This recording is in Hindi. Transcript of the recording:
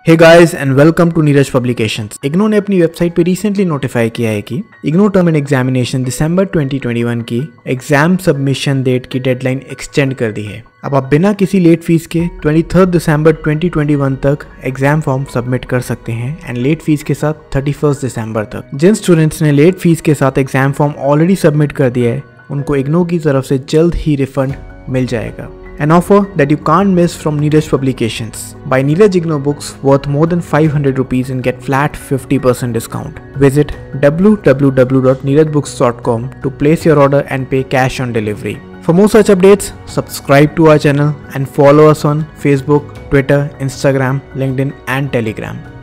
Hey guys and welcome to Neeraj publications. IGNOU ने अपनी वेबसाइट पे रिसेंटली नोटिफाई किया है कि इग्नू टर्म एंड एग्जामिनेशन दिसंबर 2021 की एग्जाम सबमिशन डेट की डेडलाइन एक्सटेंड कर दी है। अब आप बिना किसी लेट फीस के 23 दिसंबर 2021 तक एग्जाम फॉर्म सबमिट कर सकते हैं एंड लेट फीस के साथ 31 दिसंबर तक। जिन स्टूडेंट्स ने लेट फीस के साथ एग्जाम फॉर्म ऑलरेडी सबमिट कर दिया है उनको इग्नू की तरफ से जल्द ही रिफंड मिल जाएगा। An offer that you can't miss from NEERAJ Publications. Buy NEERAJ IGNOU books worth more than 500 rupees and get flat 50% discount. Visit www.neerajbooks.com to place your order and pay cash on delivery. For more such updates, subscribe to our channel and follow us on Facebook, Twitter, Instagram, LinkedIn and Telegram.